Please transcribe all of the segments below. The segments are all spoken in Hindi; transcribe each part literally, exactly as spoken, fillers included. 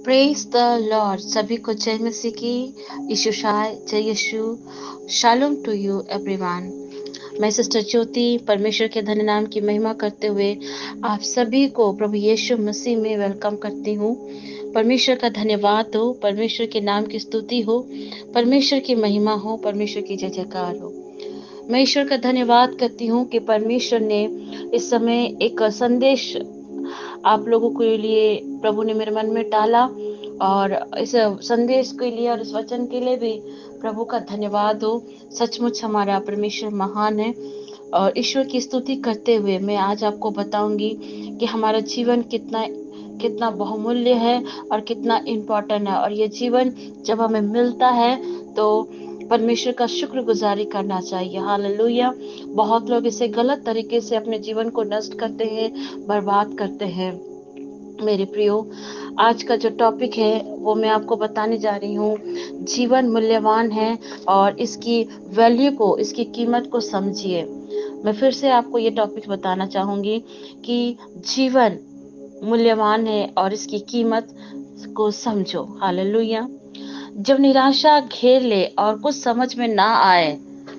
Praise the Lord. सभी को जय मसीह की। यीशु शाय जय Yeshu. Shalom to you everyone. मैं सिस्टर ज्योति परमेश्वर के धन्य नाम की महिमा करते हुए आप सभी को प्रभु यीशु मसीह में वेलकम करती हूँ। परमेश्वर का धन्यवाद हो, परमेश्वर के नाम की स्तुति हो, परमेश्वर की महिमा हो, परमेश्वर की जय जयकार हो। मैं ईश्वर का धन्यवाद करती हूँ कि परमेश्वर ने इस समय एक संदेश आप लोगों के लिए प्रभु ने मेरे मन में डाला, और इस संदेश के लिए और इस वचन के लिए भी प्रभु का धन्यवाद हो। सचमुच हमारा परमेश्वर महान है। और ईश्वर की स्तुति करते हुए मैं आज आपको बताऊंगी कि हमारा जीवन कितना कितना बहुमूल्य है और कितना इम्पोर्टेंट है। और ये जीवन जब हमें मिलता है तो परमेश्वर का शुक्रगुजारी करना चाहिए। हालेलुया। बहुत लोग इसे गलत तरीके से अपने जीवन को नष्ट करते हैं, बर्बाद करते हैं। मेरे प्रियो, आज का जो टॉपिक है वो मैं आपको बताने जा रही हूँ। जीवन मूल्यवान है और इसकी वैल्यू को, इसकी कीमत को समझिए। मैं फिर से आपको ये टॉपिक बताना चाहूँगी कि जीवन मूल्यवान है और इसकी कीमत को समझो। हालेलुया। जब निराशा घेर ले और कुछ समझ में ना आए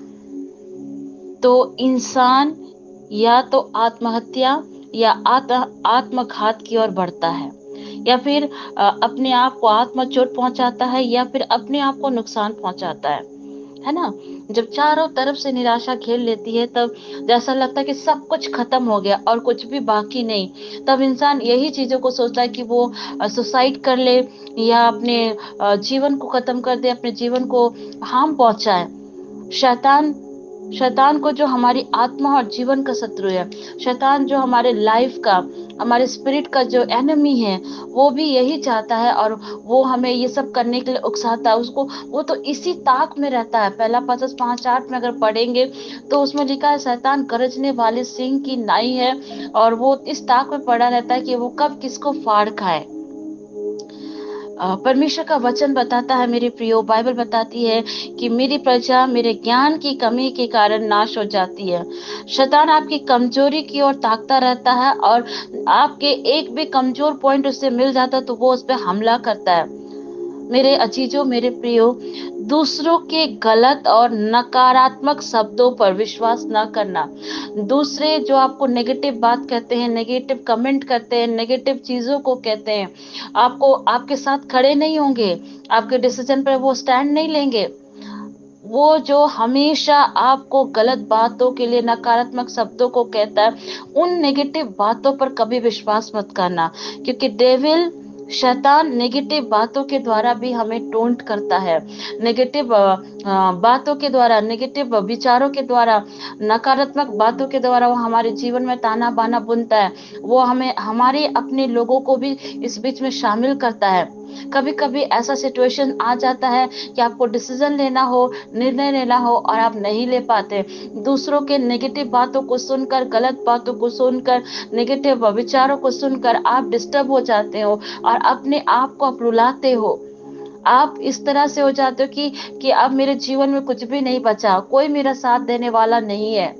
तो इंसान या तो आत्महत्या या आत्म आत्मघात की ओर बढ़ता है, या फिर अपने आप को आत्म चोट पहुंचाता है, या फिर अपने आप को नुकसान पहुंचाता है है ना। जब चारों तरफ से निराशा घेर लेती है तब जैसा लगता है कि सब कुछ खत्म हो गया और कुछ भी बाकी नहीं। तब इंसान यही चीजों को सोचता है कि वो सुसाइड कर ले या अपने जीवन को खत्म कर दे, अपने जीवन को हार्म पहुंचाए। शैतान शैतान को, जो हमारी आत्मा और जीवन का शत्रु है, शैतान जो हमारे लाइफ का, हमारे स्पिरिट का जो एनिमी है, वो भी यही चाहता है और वो हमें ये सब करने के लिए उकसाता है। उसको वो तो इसी ताक में रहता है। पहला पतरस पांच आठ में अगर पढ़ेंगे तो उसमें लिखा है, शैतान गरजने वाले सिंह की नाई है और वो इस ताक में पड़ा रहता है कि वो कब किसको फाड़ खाए। परमेश्वर का वचन बताता है, मेरे प्रियो, बाइबल बताती है कि मेरी प्रजा मेरे ज्ञान की कमी के कारण नाश हो जाती है। शैतान आपकी कमजोरी की ओर ताकता रहता है और आपके एक भी कमजोर पॉइंट उससे मिल जाता है तो वो उस पर हमला करता है। मेरे अजीजों, मेरे प्रियो, दूसरों के गलत और नकारात्मक शब्दों पर विश्वास न करना। दूसरे जो आपको नेगेटिव बात कहते हैं, नेगेटिव कमेंट करते हैं, नेगेटिव चीजों को कहते हैं, आपको आपके साथ खड़े नहीं होंगे, आपके डिसीजन पर वो स्टैंड नहीं लेंगे। वो जो हमेशा आपको गलत बातों के लिए नकारात्मक शब्दों को कहता है, उन नेगेटिव बातों पर कभी विश्वास मत करना, क्योंकि डेविल, शैतान नेगेटिव बातों के द्वारा भी हमें टोंट करता है। नेगेटिव बातों के द्वारा, नेगेटिव विचारों के द्वारा, नकारात्मक बातों के द्वारा वो हमारे जीवन में ताना बाना बुनता है। वो हमें, हमारे अपने लोगों को भी इस बीच में शामिल करता है। कभी कभी ऐसा सिचुएशन आ जाता है कि आपको डिसीजन लेना हो, निर्णय लेना हो और आप नहीं ले पाते। दूसरों के नेगेटिव बातों को सुनकर, गलत बातों को सुनकर, नेगेटिव विचारों को सुनकर आप डिस्टर्ब हो जाते हो और अपने आप को आप रुलाते हो। आप इस तरह से हो जाते हो कि कि अब मेरे जीवन में कुछ भी नहीं बचा, कोई मेरा साथ देने वाला नहीं है।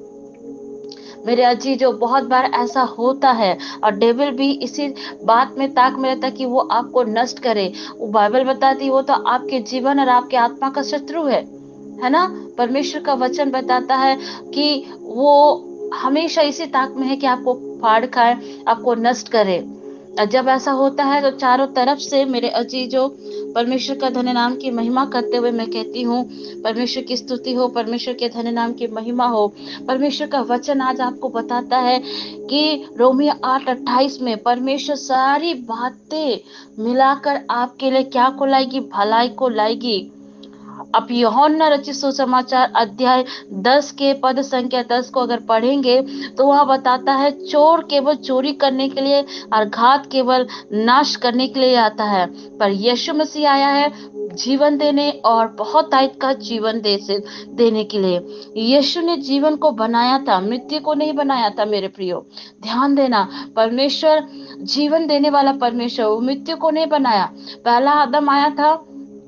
मेरे अजीजों, बहुत बार ऐसा होता है और डेविल भी इसी बात में ताक में रहता है कि वो आपको नष्ट करे। वो बाइबल बताती है वो तो आपके जीवन और आपके आत्मा का शत्रु है, है ना। परमेश्वर का वचन बताता है कि वो हमेशा इसी ताक में है कि आपको फाड़ खाए, आपको नष्ट करे। जब ऐसा होता है तो चारों तरफ से, मेरे अजीजों, परमेश्वर का धन्य नाम की महिमा करते हुए मैं कहती हूँ, परमेश्वर की स्तुति हो, परमेश्वर के धन्य नाम की महिमा हो। परमेश्वर का वचन आज आपको बताता है कि रोमियो आठ अट्ठाईस में परमेश्वर सारी बातें मिलाकर आपके लिए क्या को लाएगी? भलाई को लाएगी। अब यूहन्ना रचित सुसमाचार अध्याय दस के पद संख्या दस को अगर पढ़ेंगे तो वह बताता है, चोर केवल चोरी करने के लिए और घात केवल नाश करने के लिए आता है, पर यीशु मसीह आया है जीवन देने और बहुत अधिक का जीवन दे से देने के लिए। यीशु ने जीवन को बनाया था, मृत्यु को नहीं बनाया था। मेरे प्रियो, ध्यान देना, परमेश्वर जीवन देने वाला परमेश्वर, वो मृत्यु को नहीं बनाया। पहला आदम आया था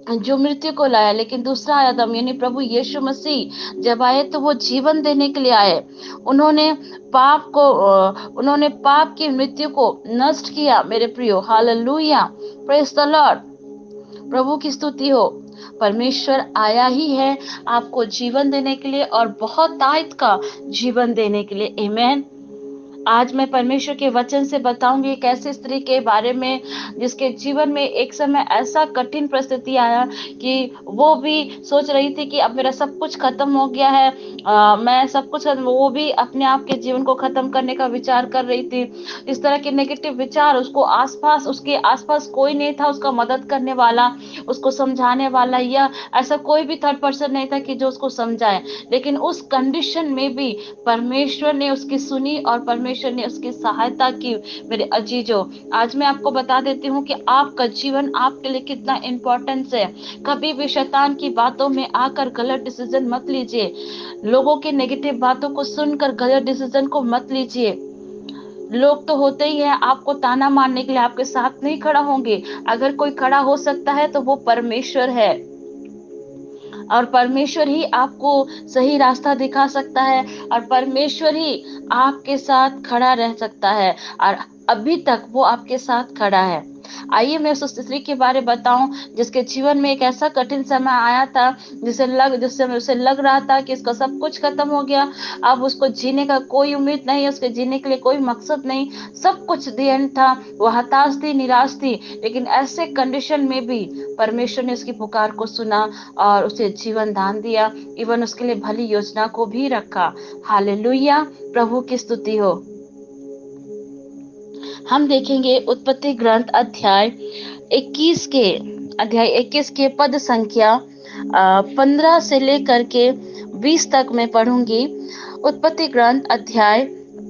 जो मृत्यु को लाया, लेकिन दूसरा आदम यानी प्रभु यीशु मसीह जब आए तो वो जीवन देने के लिए आए। उन्होंने पाप को अ, उन्होंने पाप की मृत्यु को नष्ट किया मेरे प्रियो। हालेलुया, प्रेज द लॉर्ड, प्रभु की स्तुति हो। परमेश्वर आया ही है आपको जीवन देने के लिए और बहुत तायत का जीवन देने के लिए। आमेन। आज मैं परमेश्वर के वचन से बताऊंगी एक ऐसी स्त्री के बारे में जिसके जीवन में एक समय ऐसा कठिन परिस्थिति आया कि वो भी सोच रही थी कि अब मेरा सब कुछ खत्म हो गया है, आ, मैं सब कुछ, वो भी अपने आप के जीवन को खत्म करने का विचार कर रही थी। इस तरह के नेगेटिव विचार उसको आसपास, उसके आसपास कोई नहीं था उसका मदद करने वाला, उसको समझाने वाला, या ऐसा कोई भी थर्ड पर्सन नहीं था कि जो उसको समझाए। लेकिन उस कंडीशन में भी परमेश्वर ने उसकी सुनी और परमेश्वर ने उसकी सहायता की। मेरे अजीजों, आज मैं आपको बता देती हूँ कि आपका जीवन आपके लिए कितना इंपॉर्टेंस है। कभी भी शैतान की बातों में आकर गलत डिसीजन मत लीजिए। लोगों के नेगेटिव बातों को सुनकर गलत डिसीजन को मत लीजिए। लोग तो होते ही हैं आपको ताना मारने के लिए, आपके साथ नहीं खड़ा होंगे। अगर कोई खड़ा हो सकता है तो वो परमेश्वर है, और परमेश्वर ही आपको सही रास्ता दिखा सकता है, और परमेश्वर ही आपके साथ खड़ा रह सकता है, और अभी तक वो आपके साथ खड़ा है। आइए मैं उस स्त्री के बारे में बताऊं जिसके जीवन में एक ऐसा कठिन समय आया था जिसे लग जिससे उसे लग रहा था कि इसका सब कुछ खत्म हो गया, अब उसको जीने का कोई उम्मीद नहीं, उसके जीने के लिए कोई मकसद नहीं, सब कुछ दी एंड था। वो हताश थी, निराश थी, लेकिन ऐसे कंडीशन में भी परमेश्वर ने उसकी पुकार को सुना और उसे जीवन दान दिया, इवन उसके लिए भली योजना को भी रखा। हालेलुया, प्रभु की स्तुति हो। हम देखेंगे उत्पत्ति ग्रंथ अध्याय इक्कीस के अध्याय इक्कीस के पद संख्या पंद्रह से लेकर के बीस तक मैं पढ़ूंगी। उत्पत्ति ग्रंथ अध्याय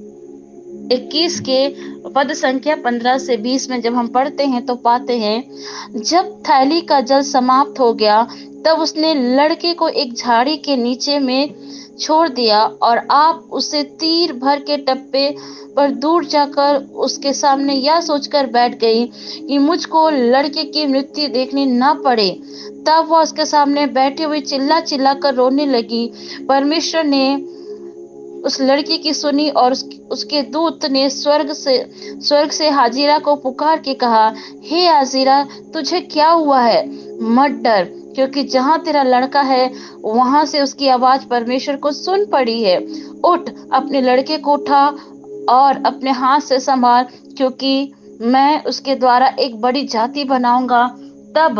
इक्कीस के पद संख्या पंद्रह से बीस में जब हम पढ़ते हैं तो पाते हैं, जब थैली का जल समाप्त हो गया तब उसने लड़के को एक झाड़ी के नीचे में छोड़ दिया, और आप उसे तीर भर के टप्पे पर दूर जाकर उसके सामने यह सोचकर बैठ गई कि मुझको लड़के की मृत्यु देखनी न पड़े। तब वह उसके सामने बैठी हुई चिल्ला चिल्ला कर रोने लगी। परमेश्वर ने उस लड़की की सुनी और उस, उसके दूत ने स्वर्ग से स्वर्ग से हाजिरा को पुकार के कहा, हे हाजिरा, तुझे क्या हुआ है? मत डर, क्योंकि जहां तेरा लड़का है वहां से उसकी आवाज परमेश्वर को सुन पड़ी है। उठ, अपने लड़के को उठा और अपने हाथ से संभाल, क्योंकि मैं उसके द्वारा एक बड़ी जाति बनाऊंगा। तब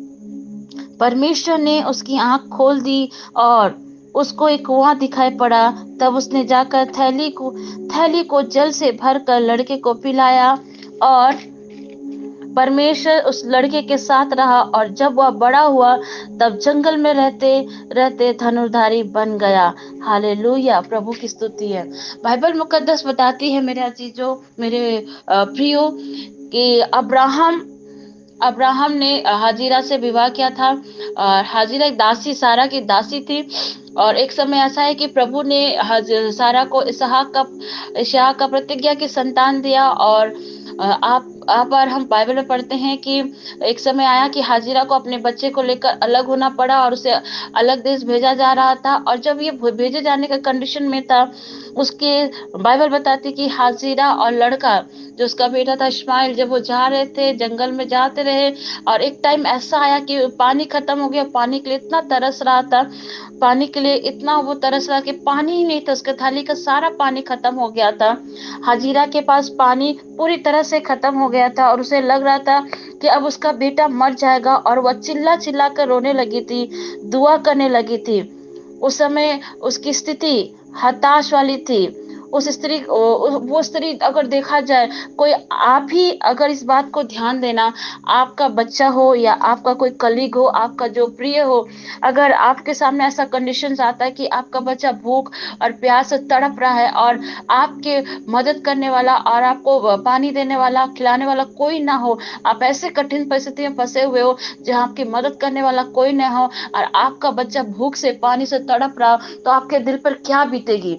परमेश्वर ने उसकी आंख खोल दी और उसको एक कुआं दिखाई पड़ा। तब उसने जाकर थैली को थैली को जल से भरकर लड़के को पिलाया, और परमेश्वर उस लड़के के साथ रहा, और जब वह बड़ा हुआ तब जंगल में रहते रहते धनुर्धारी बन गया। हालेलुया, प्रभु की स्तुति है। बाइबल मुकद्दस बताती है मेरे अजीजों, मेरे प्रियो, कि अब्राहम अब्राहम ने हाजिरा से विवाह किया था, और हाजिरा एक दासी, सारा की दासी थी। और एक समय ऐसा है कि प्रभु ने सारा को इसहाक का इसहाक का प्रतिज्ञा की संतान दिया। और आप आप और हम बाइबल में पढ़ते हैं कि एक समय आया कि हाजिरा को अपने बच्चे को लेकर अलग होना पड़ा और उसे अलग देश भेजा जा रहा था। और जब ये भेजे जाने का कंडीशन में था, उसके बाइबल बताती कि हाजिरा और लड़का जो उसका बेटा था इस्माइल, जब वो जा रहे थे, जंगल में जाते रहे, और एक टाइम ऐसा आया कि पानी खत्म हो गया। पानी के लिए इतना तरस रहा था, पानी के लिए इतना वो तरस रहा कि पानी ही नहीं था, उसके थाली का सारा पानी खत्म हो गया था। हाजिरा के पास पानी पूरी तरह से खत्म हो गया था, और उसे लग रहा था कि अब उसका बेटा मर जाएगा, और वह चिल्ला चिल्ला कर रोने लगी थी, दुआ करने लगी थी। उस समय उसकी स्थिति हताश वाली थी। उस स्त्री वो स्त्री अगर देखा जाए, कोई आप ही अगर इस बात को ध्यान देना, आपका बच्चा हो या आपका कोई कलीग हो, आपका जो प्रिय हो, अगर आपके सामने ऐसा कंडीशन आता है कि आपका बच्चा भूख और प्यास से तड़प रहा है, और आपके मदद करने वाला और आपको पानी देने वाला, खिलाने वाला कोई ना हो, आप ऐसे कठिन परिस्थिति में फंसे हुए हो जहाँ आपकी मदद करने वाला कोई ना हो, और आपका बच्चा भूख से, पानी से तड़प रहा हो, तो आपके दिल पर क्या बीतेगी?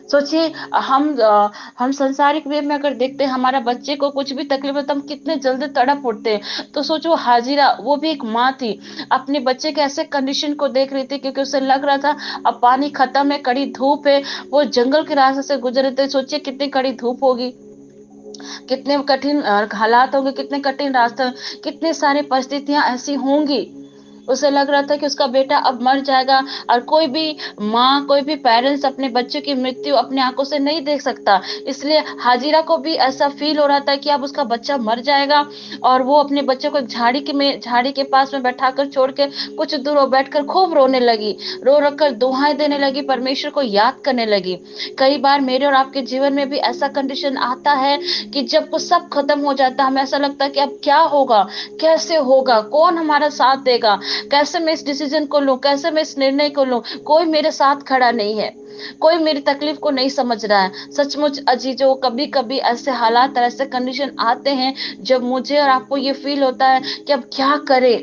सोचिए, हम अ, हम संसारिक वे में अगर देखते हैं हमारा बच्चे को कुछ भी तकलीफ होता है, हम कितने जल्दी तड़प उठते हैं। तो सोचो हाजिरा, वो भी एक माँ थी, अपने बच्चे के ऐसे कंडीशन को देख रही थी, क्योंकि उसे लग रहा था अब पानी खत्म है, कड़ी धूप है, वो जंगल के रास्ते से गुजर रहे थे। सोचिए कितनी कड़ी धूप होगी, कितने कठिन अ, हालात होंगे, कितने कठिन रास्ते, कितनी सारी परिस्थितियां ऐसी होंगी। उसे लग रहा था कि उसका बेटा अब मर जाएगा, और कोई भी माँ, कोई भी पेरेंट्स अपने बच्चे की मृत्यु अपने आंखों से नहीं देख सकता। इसलिए हाजिरा को भी ऐसा फील हो रहा था कि अब उसका बच्चा मर जाएगा, और वो अपने बच्चे को झाड़ी के में झाड़ी के पास में बैठा कर छोड़ के कुछ दूर वो बैठकर खूब रोने लगी, रो रो कर दुहाई देने लगी, परमेश्वर को याद करने लगी। कई बार मेरे और आपके जीवन में भी ऐसा कंडीशन आता है कि जब वो सब खत्म हो जाता है, हमें ऐसा लगता है कि अब क्या होगा, कैसे होगा, कौन हमारा साथ देगा, कैसे मैं इस डिसीजन को लूं, कैसे मैं इस निर्णय को लूं, कोई मेरे साथ खड़ा नहीं है, कोई मेरी तकलीफ को नहीं समझ रहा है। सचमुच अजीजों, कभी कभी ऐसे हालात, ऐसे कंडीशन आते हैं जब मुझे और आपको ये फील होता है कि अब क्या करें।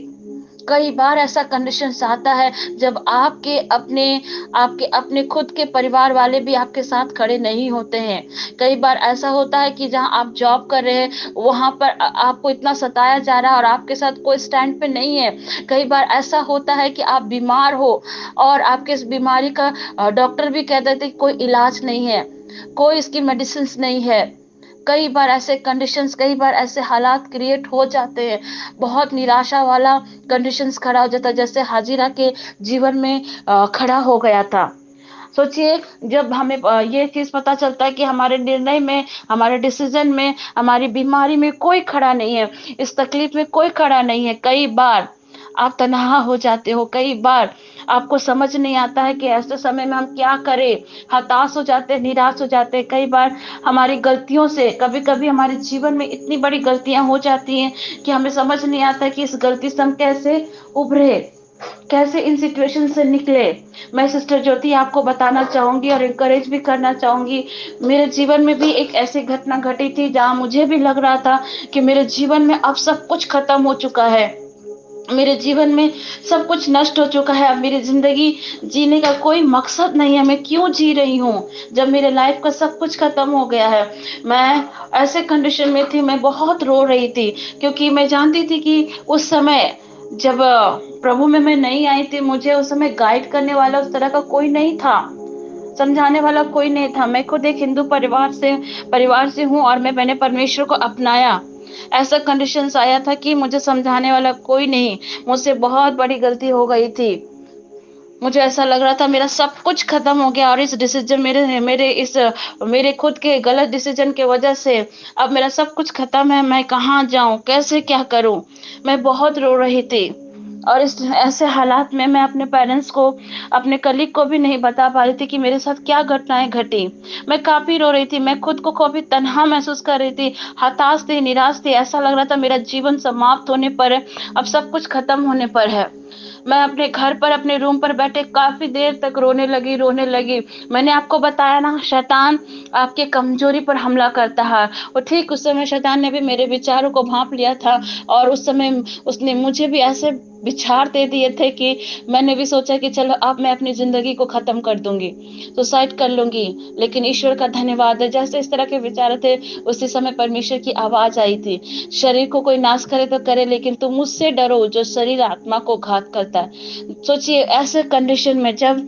कई बार ऐसा कंडीशन आता है जब आपके अपने आपके अपने खुद के परिवार वाले भी आपके साथ खड़े नहीं होते हैं। कई बार ऐसा होता है कि जहां आप जॉब कर रहे हैं वहां पर आपको इतना सताया जा रहा है और आपके साथ कोई स्टैंड पे नहीं है। कई बार ऐसा होता है कि आप बीमार हो और आपके इस बीमारी का डॉक्टर भी कह देते कि कोई इलाज नहीं है, कोई इसकी मेडिसिन नहीं है। कई बार ऐसे कंडीशंस, कई बार ऐसे हालात क्रिएट हो जाते हैं, बहुत निराशा वाला कंडीशंस खड़ा हो जाता है, जैसे हाजिरा के जीवन में अ, खड़ा हो गया था। सोचिए, जब हमें अ, ये चीज पता चलता है कि हमारे निर्णय में, हमारे डिसीजन में, हमारी बीमारी में कोई खड़ा नहीं है, इस तकलीफ में कोई खड़ा नहीं है, कई बार आप तनहा हो जाते हो। कई बार आपको समझ नहीं आता है कि ऐसे समय में हम क्या करें, हताश हो जाते हैं, निराश हो जाते हैं। कई बार हमारी गलतियों से, कभी कभी हमारे जीवन में इतनी बड़ी गलतियां हो जाती हैं कि हमें समझ नहीं आता कि इस गलती से हम कैसे उभरे, कैसे इन सिचुएशन से निकले। मैं सिस्टर ज्योति आपको बताना चाहूंगी और इंकरेज भी करना चाहूंगी। मेरे जीवन में भी एक ऐसी घटना घटी थी जहां मुझे भी लग रहा था कि मेरे जीवन में अब सब कुछ खत्म हो चुका है, मेरे जीवन में सब कुछ नष्ट हो चुका है, अब मेरी जिंदगी जीने का कोई मकसद नहीं है, मैं क्यों जी रही हूँ जब मेरे लाइफ का सब कुछ खत्म हो गया है। मैं ऐसे कंडीशन में थी, मैं बहुत रो रही थी, क्योंकि मैं जानती थी कि उस समय जब अ, प्रभु में मैं नहीं आई थी, मुझे उस समय गाइड करने वाला उस तरह का कोई नहीं था, समझाने वाला कोई नहीं था। मैं खुद एक हिंदू परिवार से परिवार से हूँ और मैं मैंने परमेश्वर को अपनाया। ऐसा कंडीशंस आया था कि मुझे समझाने वाला कोई नहीं, मुझसे बहुत बड़ी गलती हो गई थी। मुझे ऐसा लग रहा था मेरा सब कुछ खत्म हो गया, और इस डिसीजन मेरे मेरे इस मेरे खुद के गलत डिसीजन के वजह से अब मेरा सब कुछ खत्म है, मैं कहाँ जाऊं, कैसे क्या करूं। मैं बहुत रो रही थी, और इस ऐसे हालात में मैं अपने पेरेंट्स को, अपने कलीग को भी नहीं बता पा रही थी कि मेरे साथ क्या घटनाएं घटी। मैं काफी रो रही थी, मैं खुद को काफी तन्हा महसूस कर रही थी, हताश थी, निराश थी। ऐसा लग रहा था मेरा जीवन समाप्त होने पर है, अब सब कुछ खत्म होने पर है। मैं अपने घर पर, अपने रूम पर बैठे काफी देर तक रोने लगी रोने लगी। मैंने आपको बताया ना, शैतान आपके कमजोरी पर हमला करता है, और ठीक उस समय शैतान ने भी मेरे विचारों को भांप लिया था, और उस समय उसने मुझे भी ऐसे विचार दे दिए थे कि मैंने भी सोचा कि चलो अब मैं अपनी जिंदगी को खत्म कर दूंगी, सुसाइड कर लूंगी। लेकिन ईश्वर का धन्यवाद है, जैसे इस तरह के विचार थे उसी समय परमेश्वर की आवाज आई थी, शरीर को कोई नाश करे तो करे, लेकिन तुम मुझसे डरो जो शरीर आत्मा को घात करता है। सोचिए, ऐसे कंडीशन में जब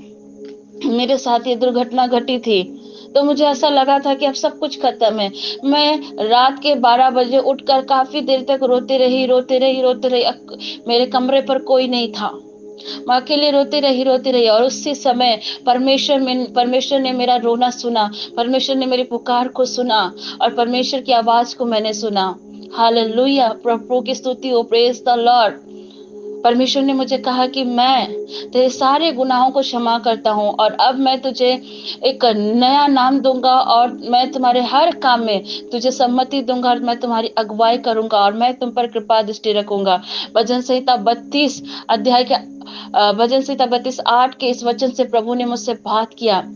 मेरे साथ ये दुर्घटना घटी थी, तो मुझे ऐसा लगा था कि अब सब कुछ खत्म है। मैं रात के बारह बजे उठकर काफी देर तक रोती रही रोती रही रोती रही अक- मेरे कमरे पर कोई नहीं था, मैं अकेले रोती रही रोती रही और उसी समय परमेश्वर में परमेश्वर ने मेरा रोना सुना, परमेश्वर ने मेरी पुकार को सुना, और परमेश्वर की आवाज को मैंने सुना। हालेलुया, प्रभु की स्तुति हो, प्रेज द लॉर्ड। परमेश्वर ने मुझे कहा कि मैं तेरे सारे गुनाहों को क्षमा करता हूँ, और अब मैं तुझे एक नया नाम दूंगा, और मैं तुम्हारे हर काम में तुझे सम्मति दूंगा, और मैं तुम्हारी अगुवाई करूंगा, और मैं तुम पर कृपा दृष्टि रखूंगा। भजन संहिता बत्तीस अध्याय के अ, भजन संहिता बत्तीस आठ के इस वचन से प्रभु ने मुझसे बात किया।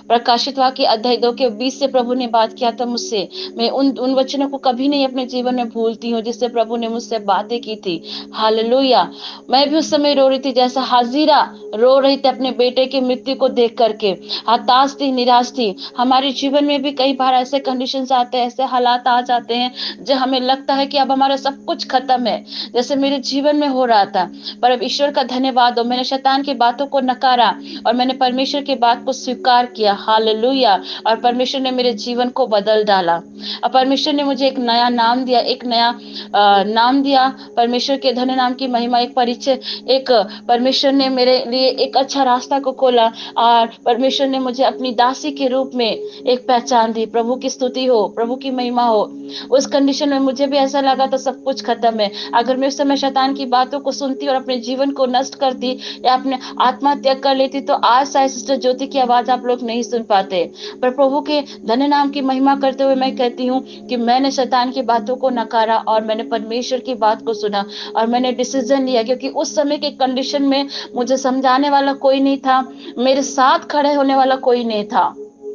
प्रकाशित वाक्य अध्याय दो के बीस से प्रभु ने बात किया था मुझसे। मैं उन उन वचनों को कभी नहीं अपने जीवन में भूलती हूँ जिससे प्रभु ने मुझसे बातें की थी। हालेलुया। मैं भी उस समय रो रही थी जैसा हाजिरा रो रही थी अपने बेटे की मृत्यु को देख करके, हताश थी, निराश थी। हमारे जीवन में भी कई बार ऐसे कंडीशंस आते हैं, ऐसे हालात आ जाते हैं जो हमें लगता है कि अब हमारा सब कुछ खत्म है, जैसे मेरे जीवन में हो रहा था। पर अब ईश्वर का धन्यवाद हो, मैंने शैतान की बातों को नकारा और मैंने परमेश्वर की बात को स्वीकार किया। हालेलुया। और परमेश्वर ने मेरे जीवन को बदल डाला और परमेश्वर ने मुझे एक नया नाम दिया, एक नया आ, नाम दिया। परमेश्वर के धन्य नाम की महिमा, एक परिचय, एक परमेश्वर ने मेरे लिए एक अच्छा रास्ता को खोला और परमेश्वर ने मुझे अपनी दासी के रूप में एक पहचान दी। प्रभु की स्तुति हो, प्रभु की महिमा हो। उस कंडीशन में मुझे भी ऐसा लगा था सब कुछ खत्म है। अगर मैं उस समय शैतान की बातों को सुनती और अपने जीवन को नष्ट करती या अपने आत्महत्या कर लेती तो आज शायद सिस्टर ज्योति की आवाज आप लोग नहीं सुन पाते। पर प्रभु के धन्य नाम की महिमा करते हुए मैं कहती हूँ कि मैंने शैतान की बातों को नकारा और मैंने परमेश्वर की बात को सुना और मैंने डिसीजन लिया, क्योंकि उस समय के कंडीशन में मुझे समझाने वाला कोई नहीं था, मेरे साथ खड़े होने वाला कोई नहीं था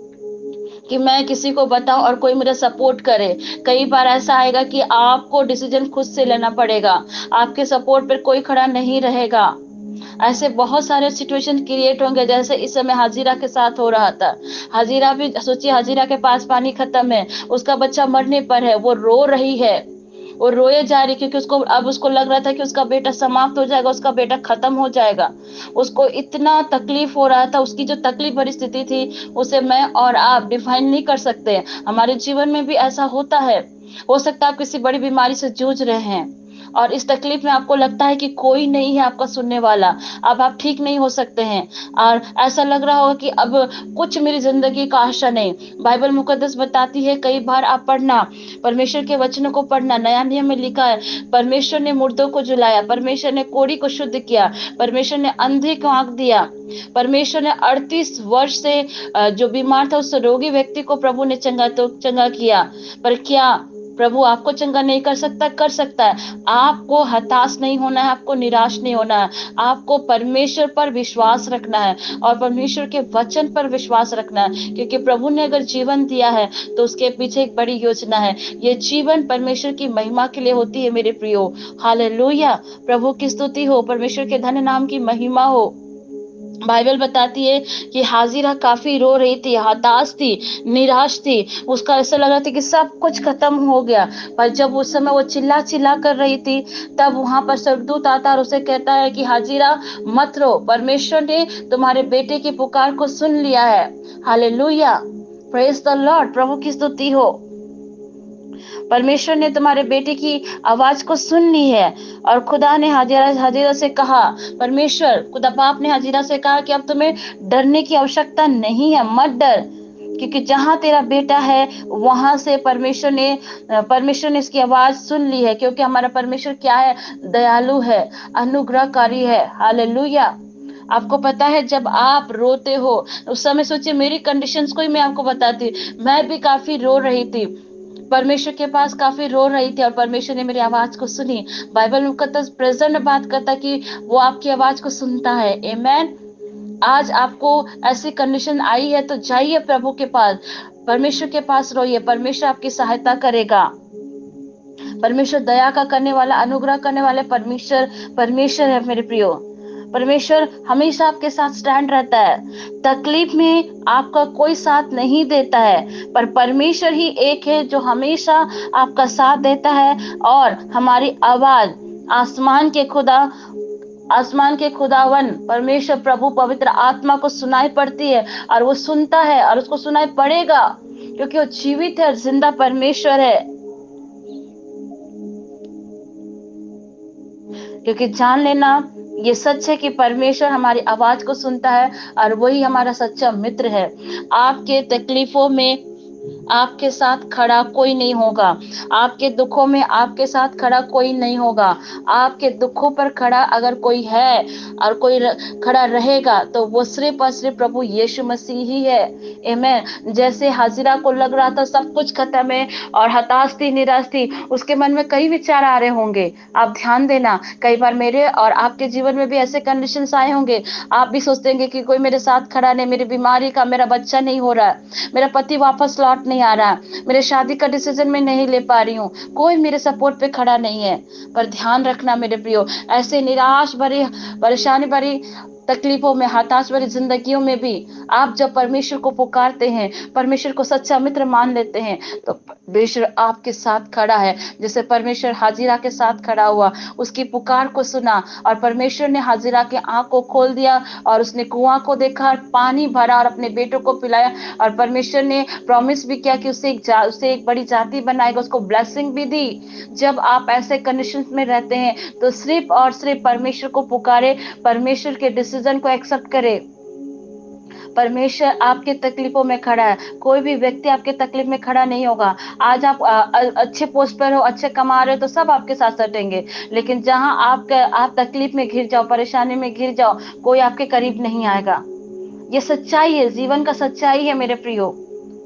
कि मैं किसी को बताऊं और कोई मुझे सपोर्ट करे। कई बार ऐसा आएगा कि आपको डिसीजन खुद से लेना पड़ेगा, आपके सपोर्ट पर कोई खड़ा नहीं रहेगा। ऐसे बहुत सारे सिचुएशन क्रिएट होंगे जैसे इस समय हाजिरा के साथ हो रहा था। हाजिरा भी सोचिए, हाजिरा के पास पानी खत्म है, उसका बच्चा मरने पर है, वो रो रही है, वो रोए जा रही क्योंकि उसको अब उसको लग रहा था कि उसका बेटा समाप्त हो जाएगा, उसका बेटा खत्म हो जाएगा। उसको इतना तकलीफ हो रहा था, उसकी जो तकलीफ भरी स्थिति थी उसे मैं और आप डिफाइन नहीं कर सकते। हमारे जीवन में भी ऐसा होता है। हो सकता है आप किसी बड़ी बीमारी से जूझ रहे हैं और इस तकलीफ में आपको लगता है कि कोई नहीं है आपका सुनने वाला, अब आप ठीक नहीं हो सकते हैं और ऐसा लग रहा होगा कि अब कुछ मेरी जिंदगी का आशा नहीं। बाइबल मुकद्दस बताती है, कई बार आप पढ़ना, परमेश्वर के वचनों को पढ़ना, नया नियम में लिखा है परमेश्वर ने मुर्दों को जुलाया, परमेश्वर ने कोढ़ी को शुद्ध किया, परमेश्वर ने अंधे को आंख दिया, परमेश्वर ने अड़तीस वर्ष से जो बीमार था उस रोगी व्यक्ति को प्रभु ने चंगा तो चंगा किया। पर क्या प्रभु आपको चंगा नहीं कर सकता? कर सकता है। आपको हताश नहीं होना है, आपको निराश नहीं होना है, आपको परमेश्वर पर विश्वास रखना है और परमेश्वर के वचन पर विश्वास रखना है, क्योंकि प्रभु ने अगर जीवन दिया है तो उसके पीछे एक बड़ी योजना है। ये जीवन परमेश्वर की महिमा के लिए होती है मेरे प्रियो। हालेलुया। प्रभु की स्तुति हो, परमेश्वर के धन्य नाम की महिमा हो। बाइबल बताती है कि हाजिरा काफी रो रही थी, हताश थी, निराश थी, उसका ऐसा लग रहा था कि सब कुछ खत्म हो गया। पर जब उस समय वो चिल्ला चिल्ला कर रही थी तब वहां पर स्वर्गदूत आता और उसे कहता है कि हाजिरा मत रो, परमेश्वर ने तुम्हारे बेटे की पुकार को सुन लिया है। हालेलुया, प्रेज द लॉर्ड, प्रभु की स्तुति हो। परमेश्वर ने तुम्हारे बेटे की आवाज को सुन ली है और खुदा ने हाजिरा हाजिरा से कहा, परमेश्वर खुदा बाप ने हाजिरा से कहा कि अब तुम्हें डरने की आवश्यकता नहीं है, मत डर, क्योंकि जहां तेरा बेटा है वहां से परमेश्वर ने परमेश्वर ने इसकी आवाज सुन ली है। क्योंकि हमारा परमेश्वर क्या है? दयालु है, अनुग्रहकारी है। हालेलुया। आपको पता है जब आप रोते हो उस समय, सोचिए मेरी कंडीशंस को ही मैं आपको बताती हूँ, मैं भी काफी रो रही थी, परमेश्वर के पास काफी रो रही थी और परमेश्वर ने मेरी आवाज को सुनी। बाइबल मुकद्दस प्रेजेंट बात करता कि वो आपकी आवाज को सुनता है। आमेन। आज आपको ऐसी कंडीशन आई है तो जाइए प्रभु के पास, परमेश्वर के पास रोइए, परमेश्वर आपकी सहायता करेगा। परमेश्वर दया का करने वाला, अनुग्रह करने वाले परमेश्वर परमेश्वर है मेरे प्रियो। परमेश्वर हमेशा आपके साथ स्टैंड रहता है। तकलीफ में आपका कोई साथ नहीं देता है, पर परमेश्वर ही एक है जो हमेशा आपका साथ देता है और हमारी आवाज आसमान के खुदा आसमान के खुदावन परमेश्वर प्रभु पवित्र आत्मा को सुनाई पड़ती है और वो सुनता है और उसको सुनाई पड़ेगा, क्योंकि वो जीवित है, जिंदा परमेश्वर है। क्योंकि जान लेना ये सच है कि परमेश्वर हमारी आवाज को सुनता है और वही हमारा सच्चा मित्र है। आपके तकलीफों में, आपके साथ खड़ा कोई नहीं होगा। आपके दुखों में आपके साथ खड़ा कोई नहीं होगा। आपके दुखों पर खड़ा अगर कोई है और कोई र, खड़ा रहेगा तो वो सिर्फ और सिर्फ प्रभु यीशु मसीह ही है। आमीन। जैसे हाजिरा को लग रहा था सब कुछ खत्म है और हताश थी, निराश थी, उसके मन में कई विचार आ रहे होंगे। आप ध्यान देना, कई बार मेरे और आपके जीवन में भी ऐसे कंडीशंस आए होंगे। आप भी सोचते होंगे कि कोई मेरे साथ खड़ा नहीं, मेरी बीमारी का मेरा बच्चा नहीं हो रहा है, मेरा पति वापस लौट नहीं आ रहा, मेरे शादी का डिसीजन मैं नहीं ले पा रही हूँ, कोई मेरे सपोर्ट पे खड़ा नहीं है। पर ध्यान रखना मेरे प्रियो, ऐसे निराश भरी, परेशानी भरी तकलीफों में, हताश भरी जिंदगियों में भी आप जब परमेश्वर को पुकारते हैं, परमेश्वर को सच्चा मित्र मान लेते हैं, तो परमेश्वर आपके साथ खड़ा है। जैसे परमेश्वर हाजिरा के साथ खड़ा हुआ, उसकी पुकार को सुना और परमेश्वर ने हाजिरा के आंख को खोल दिया और उसने कुआं को देखा, पानी भरा और अपने बेटों को पिलाया। और परमेश्वर ने प्रॉमिस भी किया कि उससे एक जा, उससे एक बड़ी जाति बनाएगा, उसको ब्लेसिंग भी दी। जब आप ऐसे कंडीशंस में रहते हैं तो सिर्फ और सिर्फ परमेश्वर को पुकारे, परमेश्वर के डिसीजन को एक्सेप्ट करे। परमेश्वर आपके तकलीफों में खड़ा है, कोई भी व्यक्ति आपके तकलीफ में खड़ा नहीं होगा। आज आप आ, अच्छे पोस्ट पर हो, अच्छे कमा रहे हो तो सब आपके साथ सटेंगे, लेकिन जहां आप आप तकलीफ में घिर जाओ, परेशानी में घिर जाओ, कोई आपके करीब नहीं आएगा। ये सच्चाई है, जीवन का सच्चाई है मेरे प्रियो।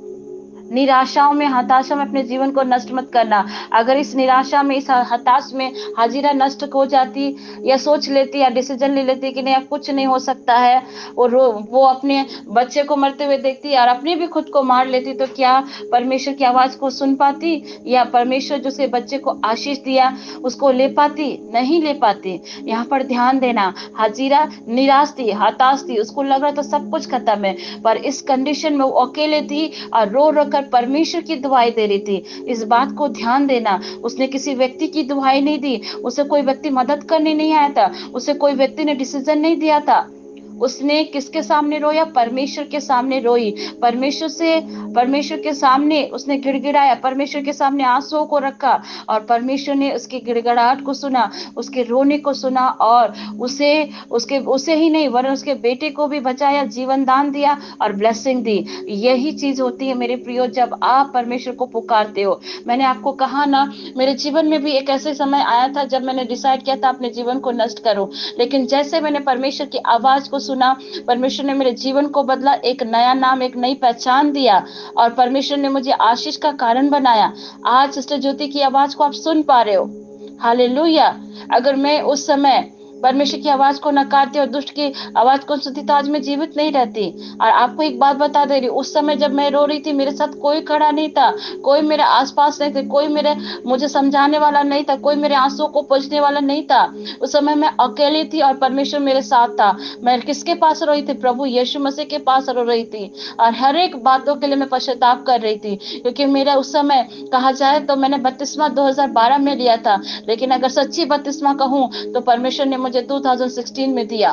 निराशाओं में, हताशा में अपने जीवन को नष्ट मत करना। अगर इस निराशा में, इस हताश में हाजिरा नष्ट हो जाती या सोच लेती या डिसीजन ले लेती कि नहीं अब कुछ नहीं हो सकता है, और वो अपने बच्चे को मरते हुए देखती और अपने भी खुद को मार लेती, तो क्या परमेश्वर की आवाज को सुन पाती या परमेश्वर जो से बच्चे को आशीष दिया उसको ले पाती? नहीं ले पाती। यहाँ पर ध्यान देना, हाजिरा निराश थी, हताश थी, उसको लग रहा था सब कुछ खत्म है, पर इस कंडीशन में वो अकेले थी और रो रो परमेश्वर की दुआई दे रही थी। इस बात को ध्यान देना, उसने किसी व्यक्ति की दुआई नहीं दी, उसे कोई व्यक्ति मदद करने नहीं आया था, उसे कोई व्यक्ति ने डिसीजन नहीं दिया था। उसने किसके सामने रोया? परमेश्वर के सामने रोई। परमेश्वर से परमेश्वर के सामने उसने गिड़गिड़ाया, परमेश्वर के सामने आंसुओं को रखा और परमेश्वर ने उसकी गिड़गिड़ाहट को सुना, उसके रोने को सुना और उसे उसके उसे ही नहीं वरन उसके बेटे को भी बचाया, जीवन दान दिया और ब्लेसिंग दी। यही चीज होती है मेरे प्रियो, जब आप परमेश्वर को पुकारते हो। मैंने आपको कहा ना, मेरे जीवन में भी एक ऐसे समय आया था जब मैंने डिसाइड किया था अपने जीवन को नष्ट करूं, लेकिन जैसे मैंने परमेश्वर की आवाज को सुना, परमेश्वर ने मेरे जीवन को बदला, एक नया नाम, एक नई पहचान दिया और परमेश्वर ने मुझे आशीष का कारण बनाया। आज सिस्टर ज्योति की आवाज को आप सुन पा रहे हो। हालेलुया। अगर मैं उस समय परमेश्वर की आवाज को नकारती और दुष्ट की आवाज को सुनती तो आज मैं जीवित नहीं रहती। और आपको एक बात बता दे रही, उस समय जब मैं रो रही थी मेरे साथ कोई खड़ा नहीं था, कोई मेरे आसपास नहीं थे, कोई मेरे मुझे समझाने वाला नहीं था, कोई मेरे आंसुओं को पोंछने वाला नहीं था। उस समय मैं अकेली थी और परमेश्वर मेरे साथ था। मैं किसके पास रो रही थी? प्रभु यीशु मसीह के पास रो रही थी और हर एक बातों के लिए मैं पश्चाताप कर रही थी, क्योंकि मेरा उस समय कहा जाए तो मैंने बपतिस्मा दो हज़ार बारह में लिया था, लेकिन अगर सच्ची बपतिस्मा कहूं तो परमेश्वर ने मुझे दो हज़ार सोलह में दिया।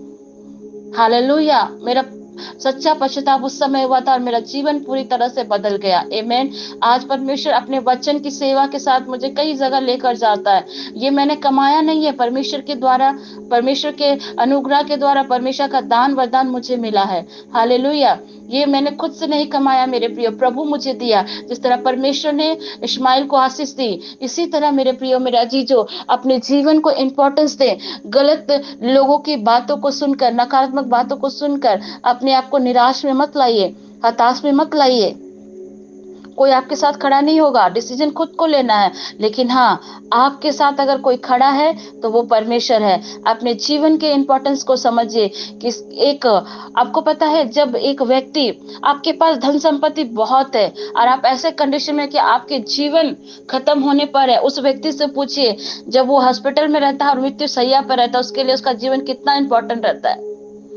हालेलुया। मेरा सच्चा पश्चाताप उस समय हुआ था और मेरा जीवन पूरी तरह से बदल गया। आमीन। आज परमेश्वर अपने वचन की सेवा के साथ मुझे कई जगह लेकर जाता है। ये मैंने कमाया नहीं है, परमेश्वर के द्वारा, परमेश्वर के अनुग्रह के द्वारा, परमेश्वर का दान वरदान मुझे मिला है। हालेलुया। ये मैंने खुद से नहीं कमाया मेरे प्रियो, प्रभु मुझे दिया। जिस तरह परमेश्वर ने इस्माइल को आशीष दी, इसी तरह मेरे प्रियो, मेरे अजीजों, अपने जीवन को इंपॉर्टेंस दें। गलत लोगों की बातों को सुनकर, नकारात्मक बातों को सुनकर अपने आप को निराश में मत लाइए, हताश में मत लाइए। कोई आपके साथ खड़ा नहीं होगा, डिसीजन खुद को लेना है। लेकिन हाँ, आपके साथ अगर कोई खड़ा है तो वो परमेश्वर है। अपने जीवन के इंपॉर्टेंस को समझिए कि एक, आपको पता है जब एक व्यक्ति, आपके पास धन संपत्ति बहुत है और आप ऐसे कंडीशन में कि आपके जीवन खत्म होने पर है, उस व्यक्ति से पूछिए जब वो हॉस्पिटल में रहता है और मृत्यु शैया पर रहता है, उसके लिए उसका जीवन कितना इंपॉर्टेंट रहता है।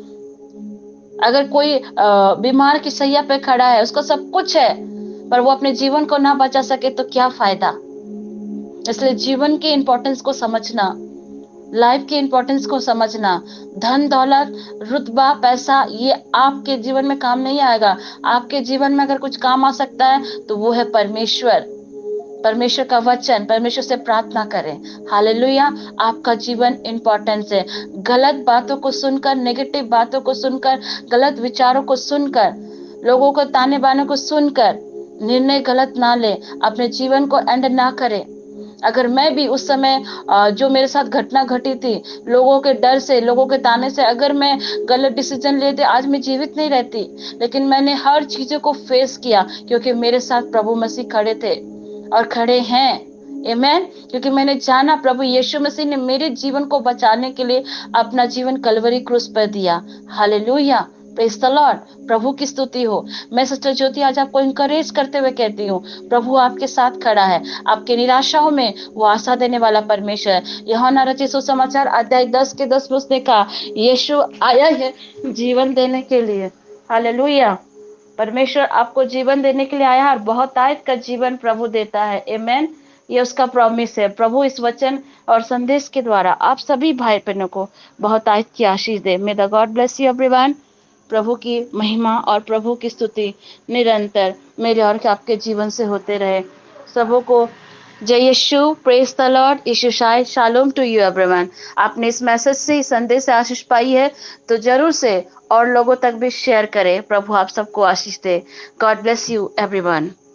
अगर कोई बीमार की शैया पे खड़ा है, उसको सब कुछ है, पर वो अपने जीवन को ना बचा सके तो क्या फायदा। इसलिए जीवन के इंपॉर्टेंस को समझना, लाइफ के इंपॉर्टेंस को समझना। धन दौलत, रुतबा, पैसा, ये आपके जीवन में काम नहीं आएगा। आपके जीवन में अगर कुछ काम आ सकता है तो वो है परमेश्वर, परमेश्वर का वचन। परमेश्वर से प्रार्थना करें। हालेलुया। आपका जीवन इंपॉर्टेंस है। गलत बातों को सुनकर, नेगेटिव बातों को सुनकर, गलत विचारों को सुनकर, लोगों को ताने बाने को सुनकर निर्णय गलत ना ले, अपने जीवन को एंड ना करे। अगर मैं भी उस समय अ, जो मेरे साथ घटना घटी थी, लोगों के डर से, लोगों के ताने से अगर मैं गलत डिसीजन लेते, आज मैं जीवित नहीं रहती। लेकिन मैंने हर चीजों को फेस किया क्योंकि मेरे साथ प्रभु मसीह खड़े थे और खड़े हैं। आमेन। क्योंकि मैंने जाना प्रभु यीशु मसीह ने मेरे जीवन को बचाने के लिए अपना जीवन कलवरी क्रूस पर दिया। Hallelujah, praise the lord. प्रभु की स्तुति हो। मैं सिस्टर ज्योति आज आपको इंकरेज करते हुए कहती हूँ, प्रभु आपके साथ खड़ा है। आपके निराशाओं में वो आशा देने वाला परमेश्वर है। यूहन्ना रचित सुसमाचार अध्याय दस के दस में उसने कहा, यीशु आया है जीवन देने के लिए। हालेलुया। परमेश्वर आपको जीवन देने के लिए आया है और बहुत आयत का जीवन प्रभु देता है। आमेन। ये उसका प्रॉमिस है। प्रभु इस वचन और संदेश के द्वारा आप सभी भाई बहनों को बहुत आयत की आशीष दे। May the God bless you everyone. प्रभु की महिमा और प्रभु की स्तुति निरंतर मेरे और आपके जीवन से होते रहे। सबों को जय Yeshu, praise the lord, Yeshu शाय, शालोम टू यू एवरीवन। आपने इस मैसेज से, इस संदेश से आशीष पाई है तो जरूर से और लोगों तक भी शेयर करें। प्रभु आप सबको आशीष दे। God bless you everyone.